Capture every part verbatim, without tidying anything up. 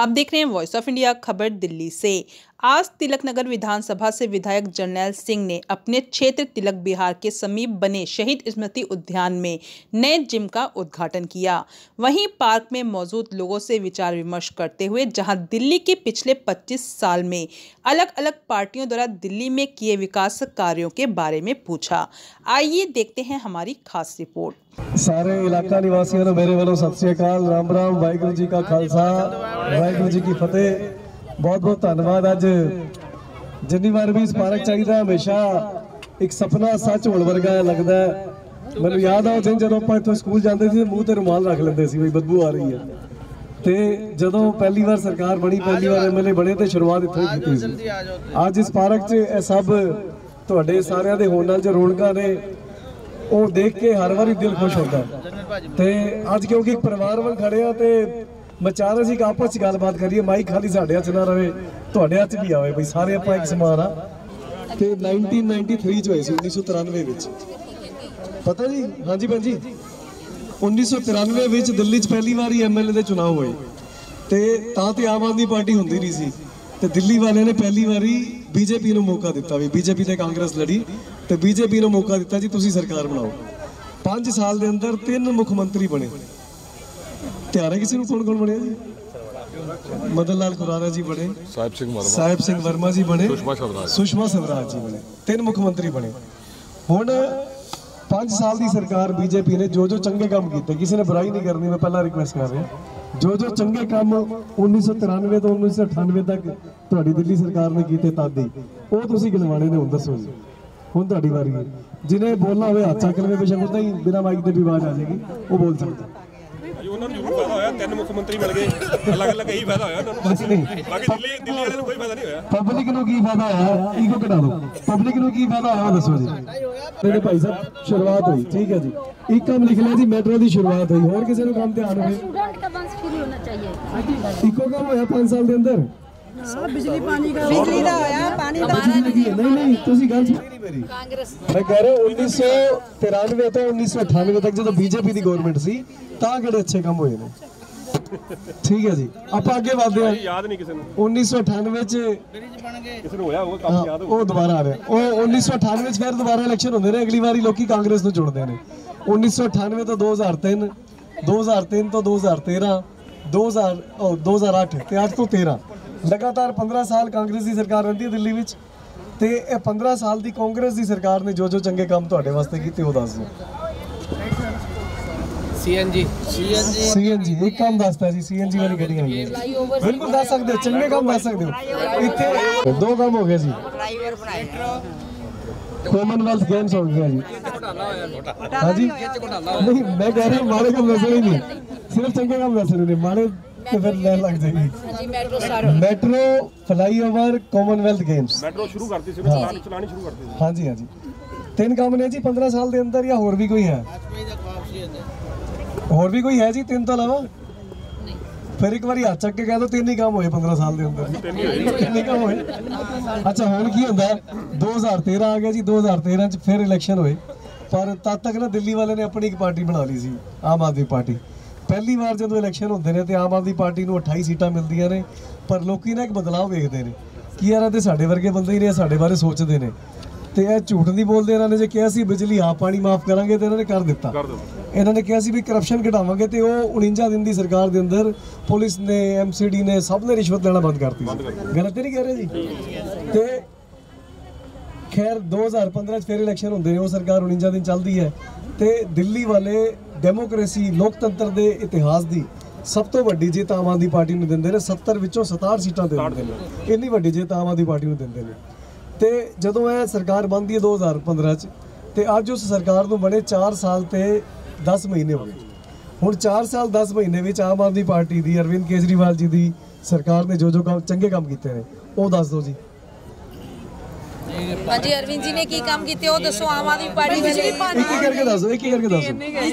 आप देख रहे हैं वॉइस ऑफ इंडिया खबर दिल्ली से। आज तिलक नगर विधानसभा से विधायक जरनैल सिंह ने अपने क्षेत्र तिलक बिहार के समीप बने शहीद स्मृति उद्यान में नए जिम का उद्घाटन किया। वहीं पार्क में मौजूद लोगों से विचार विमर्श करते हुए जहां दिल्ली के पिछले पच्चीस साल में अलग अलग पार्टियों द्वारा दिल्ली में किए विकास कार्यों के बारे में पूछा। आइए देखते हैं हमारी खास रिपोर्ट। सारे इलाका निवासियों को मेरे वालों सत श्री अकाल, राम राम, वाहिगुरू जी का खालसा, वाहिगुरू जी की फतेह। बहुत बहुत धन्यवाद। अज जिन्नी बार भी इस पार्क चाहिए हमेशा एक सपना सच होने वर्गा लगता है। मैं याद आ दिन जो आप इतों स्कूल जाते थे मूँह ते रुमाल रख लेंगे सी, बदबू आ रही है। तो जो पहली बार सरकार बनी, पहली बार एम एल ए बने तो शुरुआत इतों ही की। अज इस पार्क च सब तुहाडे सारिਆਂ ਦੇ होने जो रौनक ने ਉਹ देख के हर बार दिल खुश होता है। तो अज क्योंकि एक परिवार वाल खड़े हैं तो मैं चाह रहा सी कि आपस गलबात करिए। माइक खाली साढ़े हथ ना रहे, तुहाडे हथ भी आवे, बई सारे आप एक समान आ। तो नाइनटीन नाइनटी थ्री च होए सी उन्नीस सौ तिरानवे विच, पता जी? हाँ जी भैन जी, उन्नीस सौ तिरानवे विच दिल्ली च पहली बार एम एल ए के चुनाव होए। तो तां ते आम आदमी पार्टी होंदी नहीं सी, तो दिल्ली वाले ने पहली बारी बीजेपी को मौका दिता। भी बीजेपी ते कांग्रेस लड़ी तो बीजेपी को मौका दिता जी तुसी सरकार बनाओ। पांच साल के अंदर तीन मुख मंत्री बने। ध्यान है किसी को कौन कौन बने जी? मदन लाल खुराना जी बने, साहिब सिंह वर्मा साहिब सिंह वर्मा जी बने, सुषमा स्वराज जी बने। तीन मुख्यमंत्री बने। हुण पांच साल की सरकार बीजेपी ने जो जो चंगे काम किए, किसी ने बुराई नहीं करनी, मैं पहला रिक्वेस्ट कर रहा, जो जो चंगे काम उन्नीस सौ तिरानवे तो उन्नीस सौ अठानवे तक तुहाडी दिल्ली सरकार ने किए तादी वो तुसीं गिनवाने ने। हुण दसो जी, हुण तुहाडी वारी है। जिन्हें बोलना हो हाथ चक लेवे, बेशक उदा ही बिना माइक के भी आवाज आ जाएगी, वो बोल सकता। पब्लिक नूं की फायदा होया? ईगो कटा दो। पब्लिक नूं की फायदा होया दसो जी। मेरे भाई साहब शुरुआत हुई, ठीक है जी, एक काम लिख लिया जी, मेट्रो की शुरुआत हुई। और किसी को काम ध्यान हो? इको काम होया पांच साल के अंदर बिजली पानी का बिजली दा होया, पानी दा नहीं नहीं तुसी गल सुनी नहीं मेरी। मैं कह रहा हूं उन्नीस सौ तिरानवे तो उन्नीस सौ अठानवे तक जो बीजेपी की गवर्नमेंट सी तां किहड़े अच्छे काम होए ने। ठीक है जी, आप आगे बढ़ते हैं। याद नहीं किसी को उन्नीस सौ अठानवे च किसी ने होया वो काम याद हो? वो दोबारा आ रहा है। उन्नीस सौ अठानवे च फिर दोबारा इलेक्शन होंदे ने, अगली बारी लोग कांग्रेस नूं चुनदे ने। उन्नीस सौ अठानवे तो दो हज़ार तीन, दो हज़ार तीन तो दो हज़ार तेरह, दो हज़ार दो हज़ार अठ ते अठ तो तेरह, लगातार पंद्रह साल कांग्रेस की सरकार रही है दिल्ली में। तो यह पंद्रह साल की कांग्रेस की सरकार ने जो जो चंगे काम तुहाडे वास्ते कीते वो दस दो। सीएनजी सीएनजी सीएनजी एक काम दसदा जी, सीएनजी वाली गड्डियां आई हैं, बिल्कुल दस सकते हो, चंगे काम दस सकते हो। इत्थे दो काम हो गए जी, कॉमनवेल्थ गेम्स हो गया जी। हाँ जी, नहीं मैं कह रहा हूँ माड़े काम दसने नहीं, सिर्फ चंगे काम दसने ने, माड़े तो फिर लैन लग जाएगी। Metro flyover Commonwealth Games metro शुरू करती सी, चलानी शुरू करती सी। हाँ जी हाँ जी, तीन काम ने जी पंद्रह साल के अंदर, या होर भी कोई है? होर भी कोई है जी तीन तो अलावा? फिर एक बार हाथ चक के कह दो तीन ही काम होए पंद्रह साल के अंदर, तीन ही काम होए। अच्छा हुण की होंदा है, दो हज़ार तेरह आ गया जी, दो हज़ार तेरह च फिर इलेक्शन होए, पर तद तक ना दिल्ली वाले ने अपनी एक पार्टी बना ली सी, आम आदमी पार्टी। पहली बार जो इलेक्शन होंदे ने तो आम आदमी पार्टी को अठाई सीटां मिलदियां ने, पर लोग ना एक बदलाव वेखते हैं कि यार तो साढ़े वर्गे बंदे ही ने, साढ़े बारे सोचते हैं। तो यह झूठ नहीं बोलते, इन्होंने जो कहा सी बिजली हाँ पानी माफ करांगे तो इन्होंने कर दिता। इन्होंने कहा सी भी करप्शन घटावांगे तो वो उनंजा दिन की सरकार के अंदर पुलिस ने, एम सी डी ने, सब ने रिश्वत लेना बंद करती। गलत नहीं कह रहे जी? तो खैर दो हज़ार पंद्रह फिर इलेक्शन होंदे ने, वो सरकार उनंजा दिन चलती है। तो दिल्ली वाले डेमोक्रेसी लोकतंत्र के इतिहास की सब तो वड्डी जीत आम आदमी पार्टी को देंदे ने, सत्तर विचों सताहठ सीटां दे दिंदे ने, इन्नी वड्डी जीत आम आदमी पार्टी को देंदे ने। तो जदों यह सरकार बनती है दो हज़ार पंद्रह च, तो अज उस सरकार को बने चार साल तो दस महीने हो गए। हुण चार साल दस महीने में आम आदमी पार्टी की, अरविंद केजरीवाल जी की सरकार ने जो जो काम चंगे काम किए हैं वो दस दो जी। हाँ जी अरविंद जी ने की काम किए वो दसो आम आदमी पार्टी में एक ही करके दसो एक ही करके दसो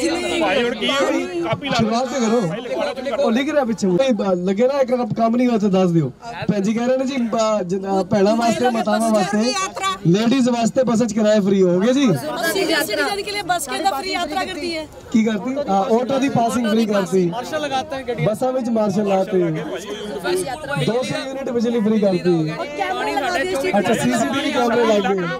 शुरुआत तो करो ਉਹ ਲਿਖ ਰਿਹਾ ਪਿੱਛੇ ਲੱਗੇ ਨਾ ਇੱਕ ਕੰਮ ਨਹੀਂ ਹੋਇਆ ਦੱਸ ਦਿਓ ਭੈਣ ਜੀ ਕਹਿ ਰਹੇ ਨੇ ਜੀ ਭੈਣਾਂ ਵਾਸਤੇ ਮਾਤਾਵਾਂ ਵਾਸਤੇ लेडीज वास्ते बस किराया फ्री हो गया जी के लिए बस के अंदर फ्री यात्रा करती है की करती ऑटो दी पासिंग फ्री करती मार्शल लगाते हैं बसा में मार्शल लाते दो सौ यूनिट बिजली फ्री करती अच्छा सीसीटीवी कैमरे लग गए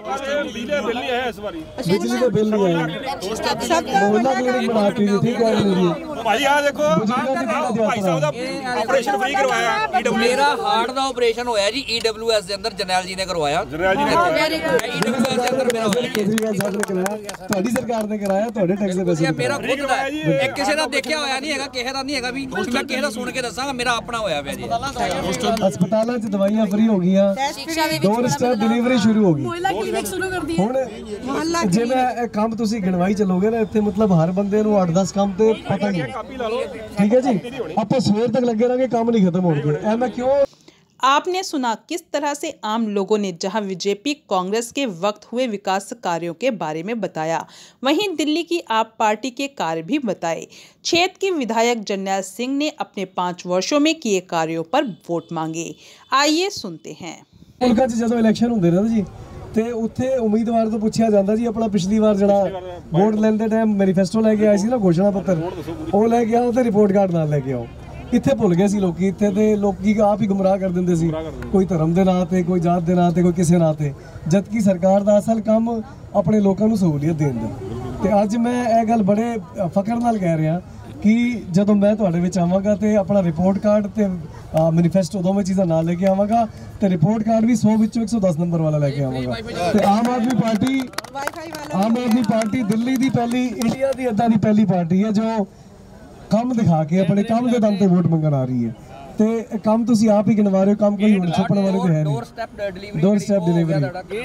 बिजली का बिल नहीं आया मोहल्ला क्लिनिक बनाती थी ठीक है भाई आ देखो भाई साहब ਦਾ ਆਪਰੇਸ਼ਨ ਫ੍ਰੀ ਕਰਵਾਇਆ ਮੇਰਾ ਹਾਰਟ ਦਾ ਆਪਰੇਸ਼ਨ ਹੋਇਆ ਜੀ ਈਡਬਲਯੂਐਸ ਦੇ ਅੰਦਰ ਜਰਨੈਲ ਜੀ ਨੇ ਕਰਵਾਇਆ ਜਰਨੈਲ ਜੀ ਨੇ ਈਡਬਲਯੂਐਸ ਦੇ ਅੰਦਰ ਮੇਰਾ ਹੋਇਆ ਕੇਜਰੀਵਾਲ ਸਾਹਿਬ ਨੇ ਕਰਾਇਆ ਤੁਹਾਡੀ ਸਰਕਾਰ ਨੇ ਕਰਾਇਆ ਤੁਹਾਡੇ ਟੈਕਸ ਦੇ ਪੈਸੇ ਮੇਰਾ ਖੁਦ ਦਾ ਇਹ ਕਿਸੇ ਦਾ ਦੇਖਿਆ ਹੋਇਆ ਨਹੀਂ ਹੈਗਾ ਕਿਸੇ ਦਾ ਨਹੀਂ ਹੈਗਾ ਵੀ ਮੈਂ ਕਿਸੇ ਦਾ ਸੁਣ ਕੇ ਦੱਸਾਂਗਾ ਮੇਰਾ ਆਪਣਾ ਹੋਇਆ ਪਿਆ ਜੀ ਹਸਪਤਾਲਾਂ 'ਚ ਦਵਾਈਆਂ ਫ੍ਰੀ ਹੋ ਗਈਆਂ ਡੋਰ ਸਟੈਪ ਡਿਲੀਵਰੀ ਸ਼ੁਰੂ ਹੋ ਗਈ महिला क्लिनिक शुरू कर दी ਹੁਣ ਜੇ ਮੈਂ ਇਹ ਕੰਮ ਤੁਸੀਂ ਗਿਣਵਾਈ ਚੱਲੋਗੇ ਨਾ ਇੱਥੇ ਮਤਲਬ ਹਰ ਬੰਦੇ ਨੂੰ ਅੱਠ ਦਸ ਕੰਮ ਤੇ ਪਤਾ ਹੀ ਹੈ ਠੀਕ है जी आप सवेर तक लगे रहेंगे काम नहीं खत्म होंगे ऐ मैं क्यों आपने सुना किस तरह से आम लोगों ने जहां बीजेपी कांग्रेस के वक्त हुए विकास कार्यों के बारे में बताया वहीं दिल्ली की आप पार्टी के कार्य भी बताए। क्षेत्र के विधायक जरनैल सिंह ने अपने पाँच वर्षों में किए कार्यों पर वोट मांगे। आइए सुनते हैं। मुल्क जो इलेक्शन होंगे ना जी ਤੇ ਉੱਥੇ ਉਮੀਦਵਾਰ ਤੋਂ ਪੁੱਛਿਆ ਜਾਂਦਾ ਜੀ ਆਪਣਾ ਪਿਛਲੀ ਵਾਰ ਜਿਹੜਾ ਵੋਟ ਲੈਣ ਦੇ ਟਾਈਮ ਮੈਨੀਫੈਸਟੋ ਲੈ ਕੇ ਆਏ ਸੀ ਨਾ ਘੋਸ਼ਣਾ ਪੱਤਰ ਉਹ ਲੈ ਕੇ ਆਓ ਤੇ ਰਿਪੋਰਟ ਕਾਰਡ ਨਾਲ ਲੈ ਕੇ ਆਓ ਇੱਥੇ ਭੁੱਲ ਗਏ ਸੀ ਲੋਕੀ ਇੱਥੇ ਤੇ ਲੋਕੀ ਆਪ ਹੀ ਗੁੰਮਰਾਹ ਕਰ ਦਿੰਦੇ ਸੀ ਕੋਈ ਧਰਮ ਦੇ ਨਾਂ ਤੇ ਕੋਈ ਜਾਤ ਦੇ ਨਾਂ ਤੇ ਕੋਈ ਕਿਸੇ ਨਾਂ ਤੇ ਜਦ ਕਿ ਸਰਕਾਰ ਦਾ ਅਸਲ ਕੰਮ ਆਪਣੇ ਲੋਕਾਂ ਨੂੰ ਸਹੂਲੀਅਤ ਦੇਣ ਦਾ ਤੇ ਅੱਜ ਮੈਂ ਇਹ ਗੱਲ ਬੜੇ ਫਖਰ ਨਾਲ ਕਹਿ ਰਿਹਾ ਕਿ ਜਦੋਂ ਮੈਂ ਤੁਹਾਡੇ ਵਿੱਚ ਆਵਾਂਗਾ ਤੇ ਆਪਣਾ ਰਿਪੋਰਟ ਕਾਰਡ ਤੇ ਮੈਨੀਫੈਸਟੋ ਦੋਵੇਂ ਚੀਜ਼ਾਂ ਨਾਲ ਲੈ ਕੇ ਆਵਾਂਗਾ ਤੇ ਰਿਪੋਰਟ ਕਾਰਡ ਵੀ सौ ਵਿੱਚੋਂ एक सौ दस ਨੰਬਰ ਵਾਲਾ ਲੈ ਕੇ ਆਵਾਂਗਾ ਤੇ ਆਮ ਆਦਮੀ ਪਾਰਟੀ ਆਮ ਆਦਮੀ ਪਾਰਟੀ ਦਿੱਲੀ ਦੀ ਪਹਿਲੀ ਇੰਡੀਆ ਦੀ ਅੱਧਾ ਦੀ ਪਹਿਲੀ ਪਾਰਟੀ ਹੈ ਜੋ ਕੰਮ ਦਿਖਾ ਕੇ ਆਪਣੇ ਕੰਮ ਦੇ ਦਮ ਤੇ ਵੋਟ ਮੰਗਣ ਆ ਰਹੀ ਹੈ ਤੇ ਕੰਮ ਤੁਸੀਂ ਆਪ ਹੀ ਗਿਣਵਾ ਰਹੇ ਹੋ ਕੰਮ ਕੋਈ ਹੁਣ ਛੱਪਣ ਵਾਲੇ ਤੇ ਹੈ ਨਹੀਂ doorstep delivery doorstep delivery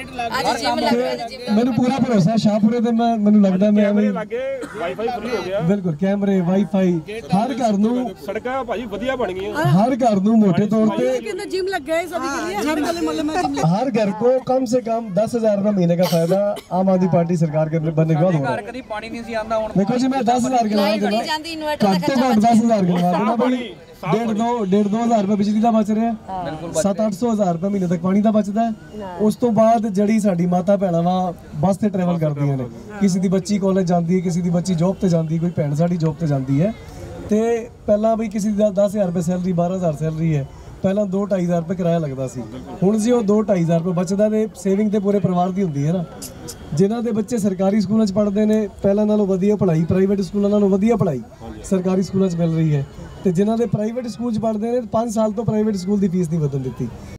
ਮੈਨੂੰ ਪੂਰਾ ਭਰੋਸਾ ਸ਼ਾਹਪੁਰੇ ਤੇ ਮੈਂ ਮੈਨੂੰ ਲੱਗਦਾ ਮੈਂ ਐਵੇਂ ਲੱਗੇ ਵਾਈਫਾਈ ਫ੍ਰੀ ਹੋ ਗਿਆ ਬਿਲਕੁਲ ਕੈਮਰੇ ਵਾਈਫਾਈ ਹਰ ਘਰ ਨੂੰ ਸੜਕਾਂ ਭਾਜੀ ਵਧੀਆ ਬਣ ਗਈਆਂ हर घर ਨੂੰ ਮੋٹے तौर पे जिम लग गए सभी के लिए हर गली मोहल्ले में जिम हर घर को कम से कम दस हजार रुपए महीने का फायदा आम आदमी पार्टी सरकार के बनने के बाद हो रहा है। ਕਦੀ ਪਾਣੀ ਨਹੀਂ ਸੀ ਆਂਦਾ ਹੁਣ देखो जी मैं दस हजार गिनवा देना घट तो घट दस हजार गिनवा देना भाई डेढ़ दो डेढ़ दो हजार रुपए बिजली ਦਾ ਬਚ ਰਿਹਾ सत्त अठ सौ हजार रुपए ਮਹੀਨੇ ਤੱਕ ਪਾਣੀ ਦਾ ਬਚਦਾ ਉਸ ਤੋਂ ਬਾਅਦ ਜਿਹੜੀ ਸਾਡੀ ਮਾਤਾ ਭੈਣਾਂ ਵਾ ਬੱਸ ਤੇ ਟਰੈਵਲ ਕਰਦੀਆਂ ਨੇ ਕਿਸੇ ਦੀ ਬੱਚੀ ਕਾਲਜ ਜਾਂਦੀ ਹੈ ਕਿਸੇ ਦੀ ਬੱਚੀ ਜੌਬ ਤੇ ਜਾਂਦੀ ਕੋਈ ਭੈਣ ਸਾਡੀ ਜੌਬ ਤੇ ਜਾਂਦੀ ਹੈ ਤੇ ਪਹਿਲਾਂ ਵੀ ਕਿਸੇ ਦੀ दस हज़ार ਰੁਪਏ ਸੈਲਰੀ बारह हज़ार ਸੈਲਰੀ ਹੈ ਪਹਿਲਾਂ दो ढाई हज़ार ਰੁਪਏ ਕਿਰਾਇਆ ਲੱਗਦਾ ਸੀ ਹੁਣ ਜੀ ਉਹ दो ढाई हज़ार ਰੁਪਏ ਬਚਦਾ ਤੇ ਸੇਵਿੰਗ ਤੇ ਪੂਰੇ ਪਰਿਵਾਰ ਦੀ ਹੁੰਦੀ ਹੈ ਨਾ ਜਿਨ੍ਹਾਂ ਦੇ ਬੱਚੇ ਸਰਕਾਰੀ ਸਕੂਲਾਂ 'ਚ ਪੜ੍ਹਦੇ ਨੇ ਪਹਿਲਾਂ ਨਾਲੋਂ ਵਧੀਆ ਪੜ੍ਹਾਈ ਪ੍ਰਾਈਵੇਟ ਸਕੂਲਾਂ ਨਾਲੋਂ ਵਧੀਆ ਪੜ੍ਹਾਈ ਸਰਕਾਰੀ ਸਕੂਲਾਂ 'ਚ ਮਿਲ ਰਹੀ ਹੈ ਤੇ ਜਿਨ੍ਹਾਂ ਦੇ ਪ੍ਰਾਈਵੇਟ ਸਕੂਲ 'ਚ ਪੜ੍ਹਦੇ ਨੇ पाँच ਸਾਲ ਤੋਂ ਪ੍ਰਾਈਵੇਟ ਸਕੂਲ ਦੀ ਫੀਸ ਨਹੀਂ ਵਧਣ ਦਿੱਤੀ।